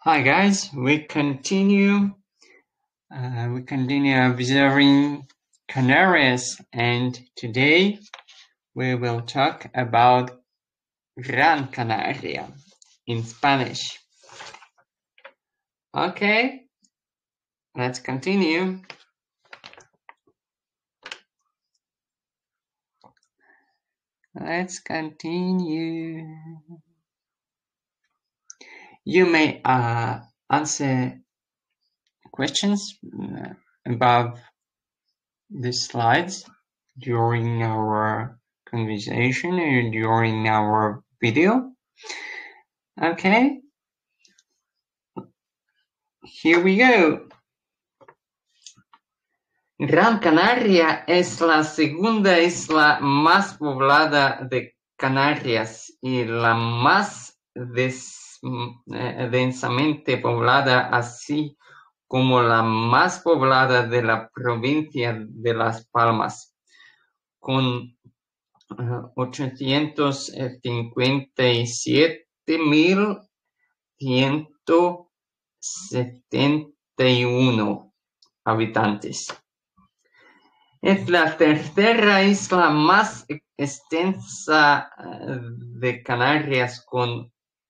Hi guys, we continue observing Canaries, and today we will talk about Gran Canaria in Spanish. Okay, let's continue. Let's continue. You may answer questions above the slides during our conversation or during our video. Okay, here we go. Gran Canaria es la segunda isla más poblada de Canarias y la más densamente poblada, así como la más poblada de la provincia de Las Palmas, con 857.171 habitantes. Es la tercera isla más extensa de Canarias con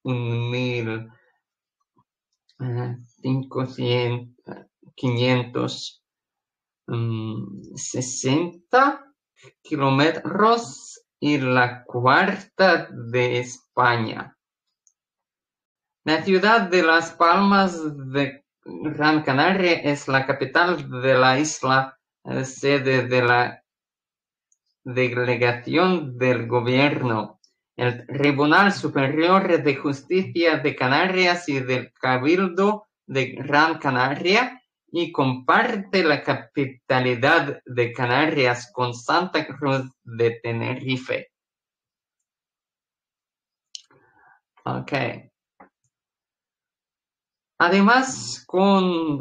1.560 kilómetros y la cuarta de España. La ciudad de Las Palmas de Gran Canaria es la capital de la isla, sede de la delegación del gobierno, el Tribunal Superior de Justicia de Canarias y del Cabildo de Gran Canaria, y comparte la capitalidad de Canarias con Santa Cruz de Tenerife. Okay. Además, con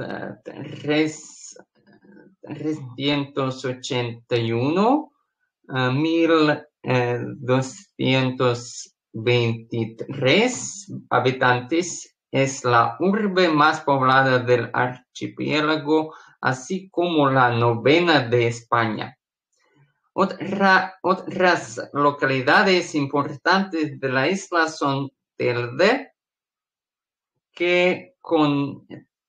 381.223 habitantes, es la urbe más poblada del archipiélago, así como la novena de España. Otras localidades importantes de la isla son Telde, que con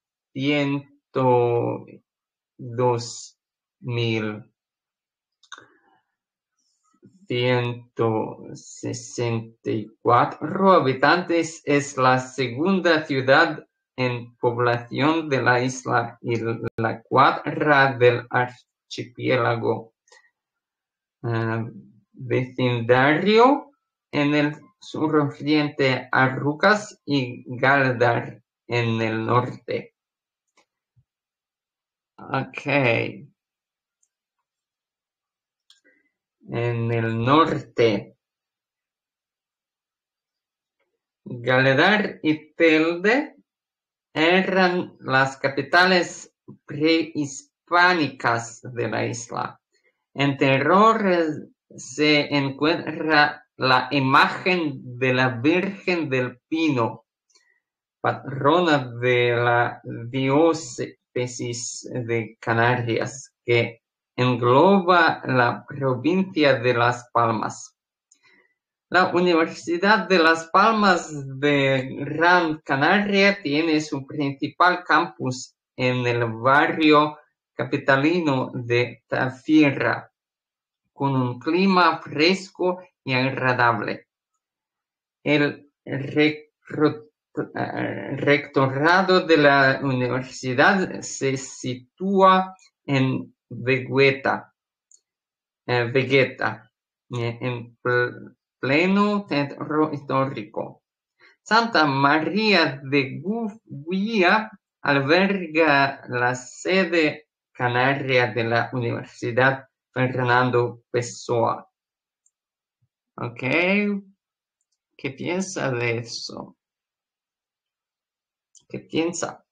102.164 habitantes es la segunda ciudad en población de la isla y la cuarta del archipiélago. Vecindario en el suroriente, Arrucas y Galdar en el norte. Okay. En el norte, Galdar y Telde eran las capitales prehispánicas de la isla. En Terror se encuentra la imagen de la Virgen del Pino, patrona de la diócesis de Canarias, que engloba la provincia de Las Palmas. La Universidad de Las Palmas de Gran Canaria tiene su principal campus en el barrio capitalino de Tafira, con un clima fresco y agradable. El rectorado de la universidad se sitúa en Vegueta, en pleno centro histórico. Santa María de Guía alberga la sede canaria de la Universidad Fernando Pessoa. Ok, ¿qué piensa de eso? ¿Qué piensa?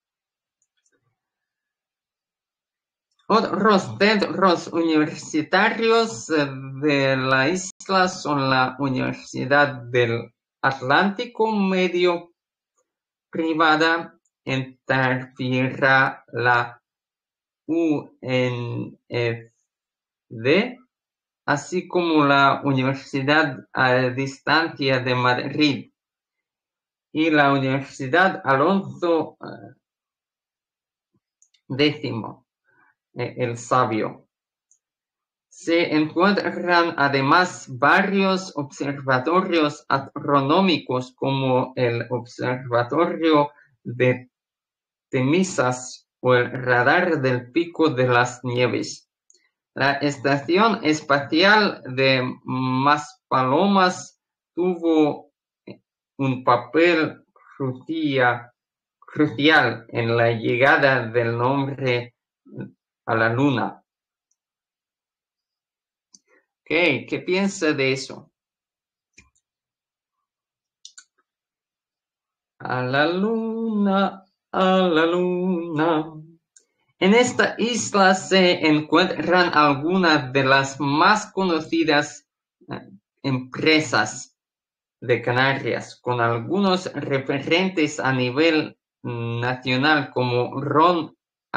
Otros centros universitarios de la isla son la Universidad del Atlántico Medio, privada interfiera la UNED, así como la Universidad a Distancia de Madrid y la Universidad Alonso X, el Sabio. Se encuentran además varios observatorios astronómicos como el Observatorio de Temisas o el Radar del Pico de las Nieves. La Estación Espacial de Maspalomas tuvo un papel crucial en la llegada del hombre a la Luna. ¿Qué piensa de eso? A la luna, a la luna. En esta isla se encuentran algunas de las más conocidas empresas de Canarias, con algunos referentes a nivel nacional como Ron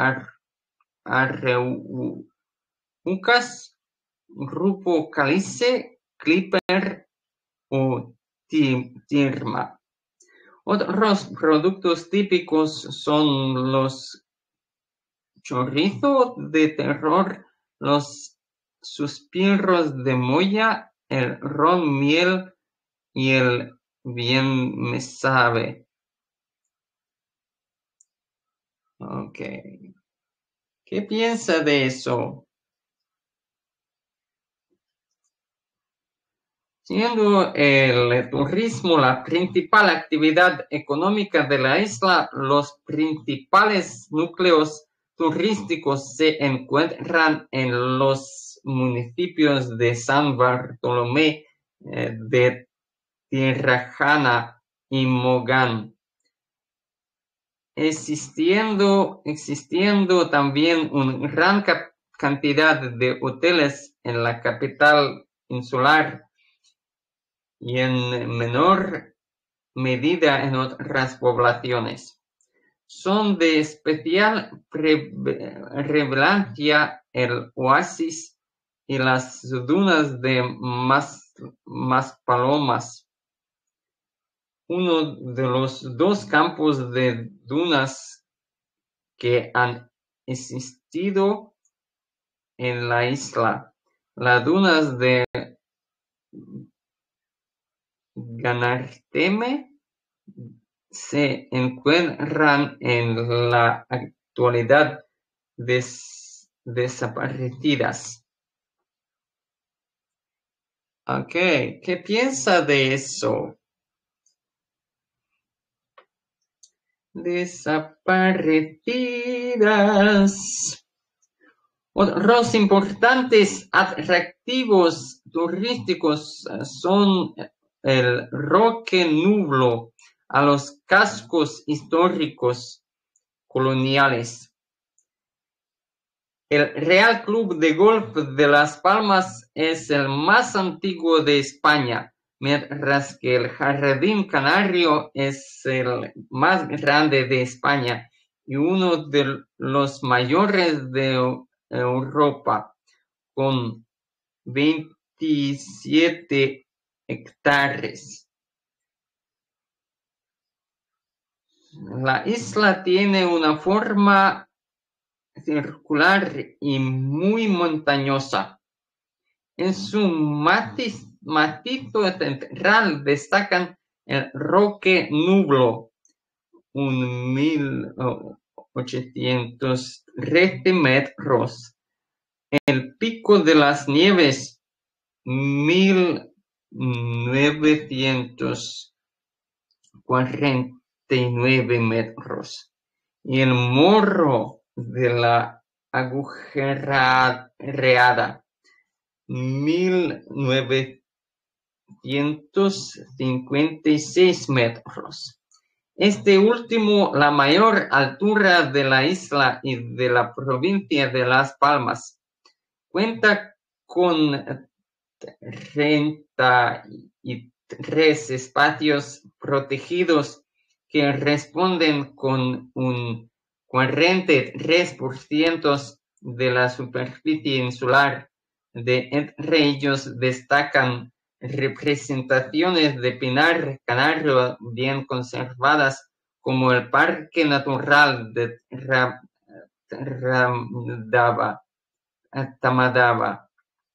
Arreucas, Grupo Calice, Clipper o Tirma. Otros productos típicos son los chorizos de terror, los suspiros de moya, el ron miel y el bien me sabe. Ok. ¿Qué piensa de eso? Siendo el turismo la principal actividad económica de la isla, los principales núcleos turísticos se encuentran en los municipios de San Bartolomé de Tirajana y Mogán, existiendo también una gran cantidad de hoteles en la capital insular y en menor medida en otras poblaciones. Son de especial relevancia el oasis y las dunas de Maspalomas, uno de los dos campos de dunas que han existido en la isla. Las dunas de Ganarteme se encuentran en la actualidad desaparecidas. Ok, ¿qué piensa de eso? Desaparecidas. Otros importantes atractivos turísticos son el Roque Nublo, a los cascos históricos coloniales. El Real Club de Golf de Las Palmas es el más antiguo de España, mientras que el Jardín Canario es el más grande de España y uno de los mayores de Europa, con 27 hectáreas. La isla tiene una forma circular y muy montañosa. En su macizo central destacan el Roque Nublo, un 1813 metros, el Pico de las Nieves, 1949 metros, y el Morro de la Agujereada, 1956 metros. Este último, la mayor altura de la isla y de la provincia de Las Palmas. Cuenta con 33 espacios protegidos que responden con un 43% de la superficie insular. De entre ellos destacan representaciones de pinar canario bien conservadas, como el Parque Natural de Tamadaba,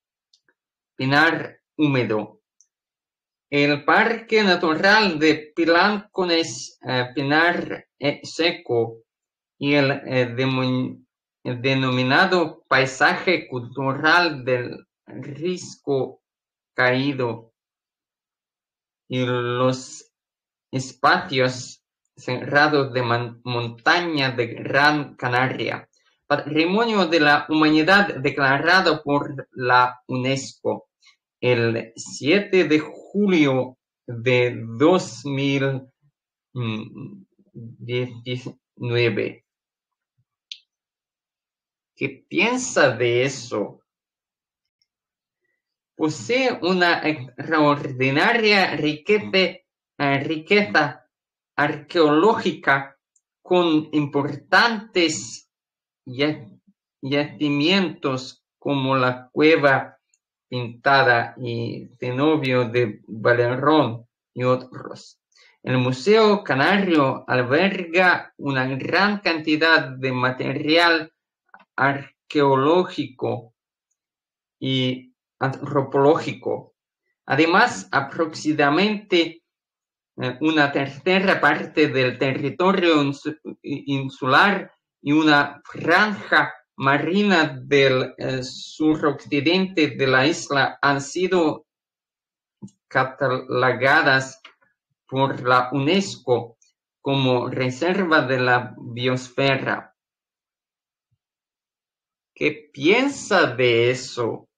pinar húmedo. El Parque Natural de Pilancones, pinar seco, y el denominado paisaje cultural del risco caído y los espacios cerrados de montaña de Gran Canaria, Patrimonio de la Humanidad declarado por la UNESCO el 7 de julio de 2019. ¿Qué piensa de eso? Posee una extraordinaria riqueza arqueológica con importantes yacimientos como la Cueva Pintada y Cenobio de Valerón y otros. El Museo Canario alberga una gran cantidad de material arqueológico y antropológico. Además, aproximadamente una tercera parte del territorio insular y una franja marina del suroccidente de la isla han sido catalogadas por la UNESCO como reserva de la biosfera. ¿Qué piensa de eso?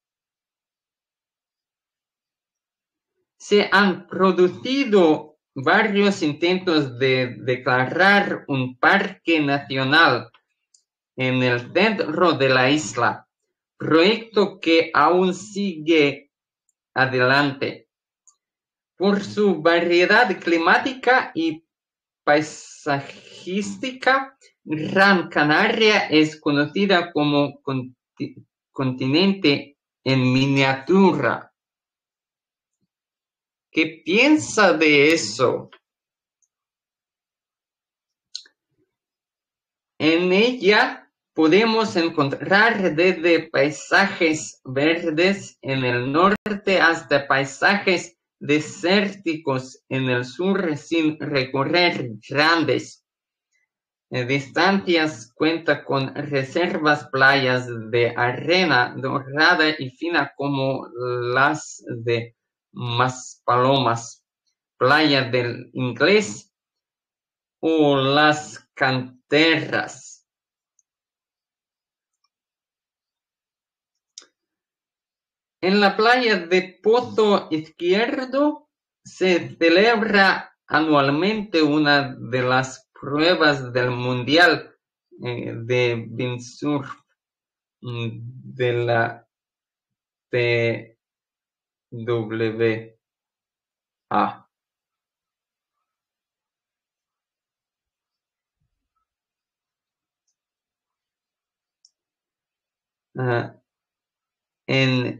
Se han producido varios intentos de declarar un parque nacional en el centro de la isla, proyecto que aún sigue adelante. Por su variedad climática y paisajística, Gran Canaria es conocida como continente en miniatura. ¿Qué piensa de eso? En ella podemos encontrar desde paisajes verdes en el norte hasta paisajes desérticos en el sur sin recorrer grandes distancias. Cuenta con reservas playas de arena dorada y fina como las de Maspalomas, Playa del Inglés o Las Canteras. En la playa de Pozo Izquierdo se celebra anualmente una de las pruebas del Mundial de windsurf de la PWA. En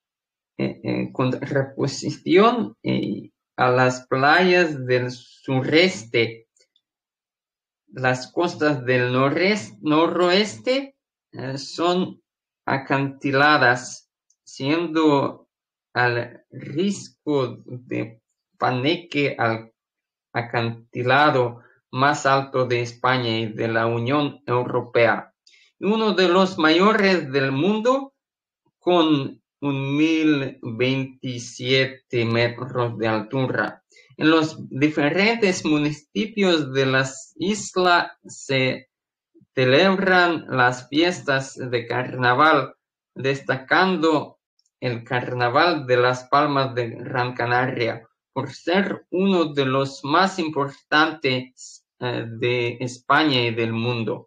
contraposición a las playas del sureste, las costas del noroeste son acantiladas, siendo al risco de Paneque al acantilado más alto de España y de la Unión Europea, uno de los mayores del mundo, con 1027 metros de altura. En los diferentes municipios de las islas se celebran las fiestas de carnaval, destacando el Carnaval de las Palmas de Gran Canaria por ser uno de los más importantes de España y del mundo.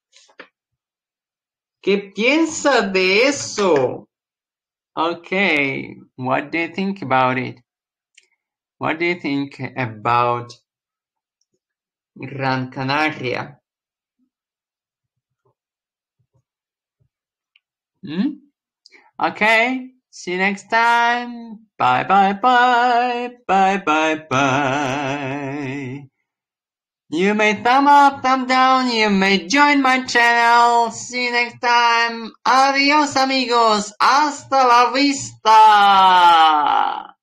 ¿Qué piensa de eso? Okay, what do you think about it? What do you think about Gran Canaria. Okay, see you next time. Bye bye bye. Bye bye bye. You may thumb up, thumb down, you may join my channel. See you next time. Adios amigos. Hasta la vista.